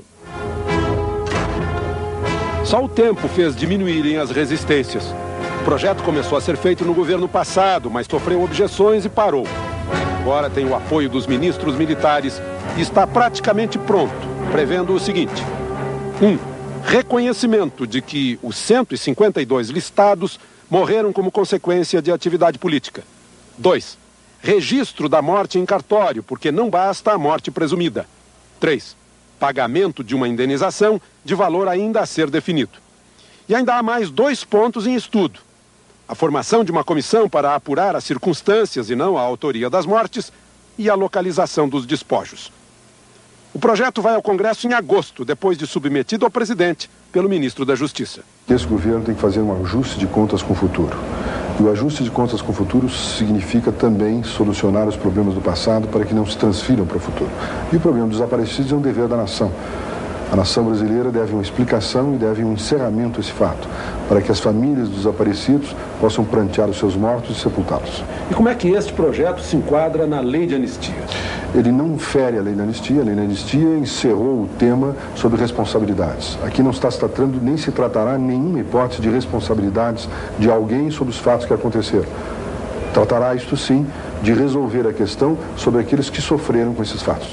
[SPEAKER 20] Só o tempo fez diminuírem as resistências. O projeto começou a ser feito no governo passado, mas sofreu objeções e parou. Agora tem o apoio dos ministros militares e está praticamente pronto, prevendo o seguinte. um. Reconhecimento de que os cento e cinquenta e dois listados morreram como consequência de atividade política. dois. Registro da morte em cartório, porque não basta a morte presumida. três. Pagamento de uma indenização de valor ainda a ser definido. E ainda há mais dois pontos em estudo. A formação de uma comissão para apurar as circunstâncias e não a autoria das mortes e a localização dos despojos. O projeto vai ao Congresso em agosto, depois de submetido ao presidente pelo ministro da Justiça.
[SPEAKER 21] Esse governo tem que fazer um ajuste de contas com o futuro. E o ajuste de contas com o futuro significa também solucionar os problemas do passado para que não se transfiram para o futuro. E o problema dos desaparecidos é um dever da nação. A nação brasileira deve uma explicação e deve um encerramento a esse fato, para que as famílias dos desaparecidos possam prantear os seus mortos e sepultá-los.
[SPEAKER 20] E como é que este projeto se enquadra na lei de anistia?
[SPEAKER 21] Ele não fere a lei da anistia, a lei da anistia encerrou o tema sobre responsabilidades. Aqui não está se tratando, nem se tratará nenhuma hipótese de responsabilidades de alguém sobre os fatos que aconteceram. Tratará, isto sim, de resolver a questão sobre aqueles que sofreram com esses fatos.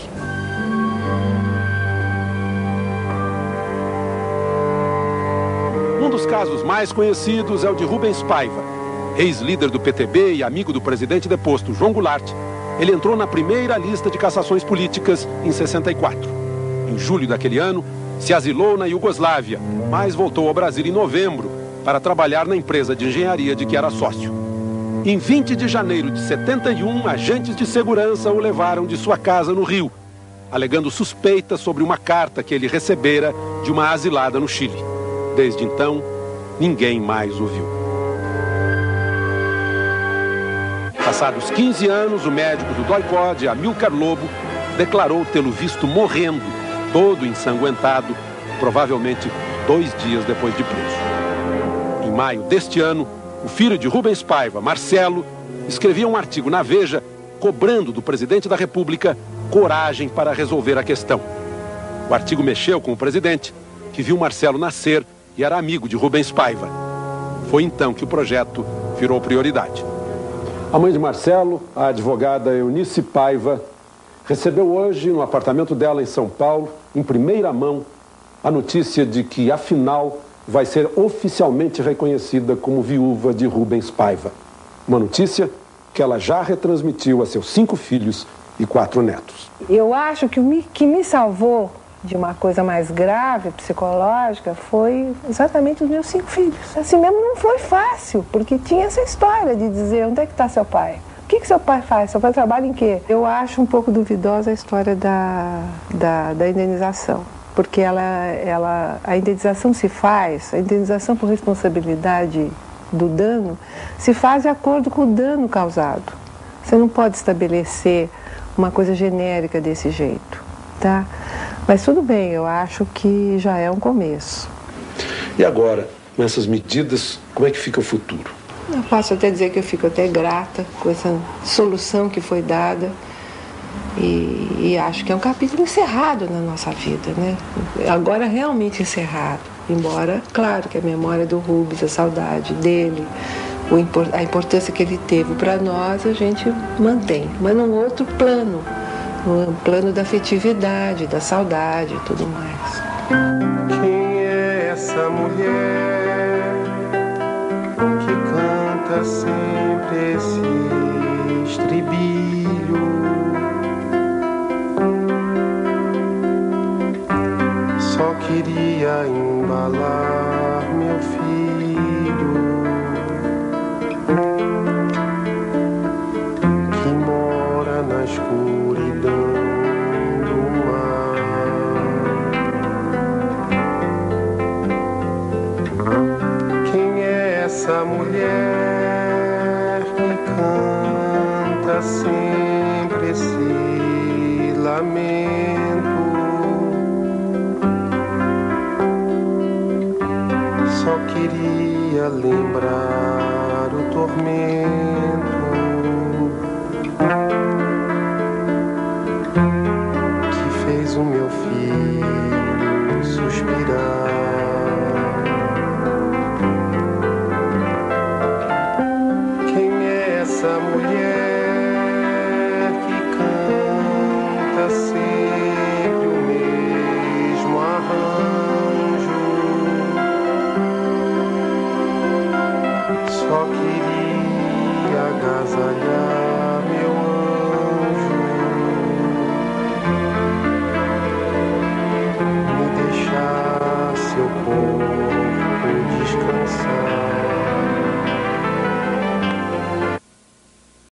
[SPEAKER 20] Um dos casos mais conhecidos é o de Rubens Paiva, ex-líder do P T B e amigo do presidente deposto João Goulart. Ele entrou na primeira lista de cassações políticas em sessenta e quatro. Em julho daquele ano, se asilou na Iugoslávia, mas voltou ao Brasil em novembro para trabalhar na empresa de engenharia de que era sócio. Em vinte de janeiro de setenta e um, agentes de segurança o levaram de sua casa no Rio, alegando suspeitas sobre uma carta que ele recebera de uma asilada no Chile. Desde então, ninguém mais o viu. Passados quinze anos, o médico do DOI-CODE, Amilcar Lobo, declarou tê-lo visto morrendo, todo ensanguentado, provavelmente dois dias depois de preso. Em maio deste ano, o filho de Rubens Paiva, Marcelo, escrevia um artigo na Veja cobrando do presidente da República coragem para resolver a questão. O artigo mexeu com o presidente, que viu Marcelo nascer e era amigo de Rubens Paiva. Foi então que o projeto virou prioridade. A mãe de Marcelo, a advogada Eunice Paiva, recebeu hoje, no apartamento dela em São Paulo, em primeira mão, a notícia de que, afinal, vai ser oficialmente reconhecida como viúva de Rubens Paiva. Uma notícia que ela já retransmitiu a seus cinco filhos e quatro netos.
[SPEAKER 22] Eu acho que o que me salvou de uma coisa mais grave, psicológica, foi exatamente os meus cinco filhos. Assim mesmo não foi fácil, porque tinha essa história de dizer, onde é que está seu pai? O que, que seu pai faz? Seu pai trabalha em quê? Eu acho um pouco duvidosa a história da, da, da indenização, porque ela, ela, a indenização se faz, a indenização por responsabilidade do dano, se faz de acordo com o dano causado. Você não pode estabelecer uma coisa genérica desse jeito, tá? Mas tudo bem, eu acho que já é um começo.
[SPEAKER 20] E agora, com essas medidas, como é que fica o futuro?
[SPEAKER 22] Eu posso até dizer que eu fico até grata com essa solução que foi dada e, e acho que é um capítulo encerrado na nossa vida, né? Agora realmente encerrado, embora, claro, que a memória do Rubens, a saudade dele, o, a importância que ele teve para nós, a gente mantém, mas num outro plano. No plano da afetividade, da saudade e tudo mais.
[SPEAKER 15] Quem é essa mulher que canta sempre esse estribilho? Só queria embalar meu filho que mora na escuridão. Essa mulher que canta sempre esse lamento, só queria lembrar o tormento que fez o meu filho suspirar. Essa mulher que canta sempre o mesmo arranjo, só queria agasalhar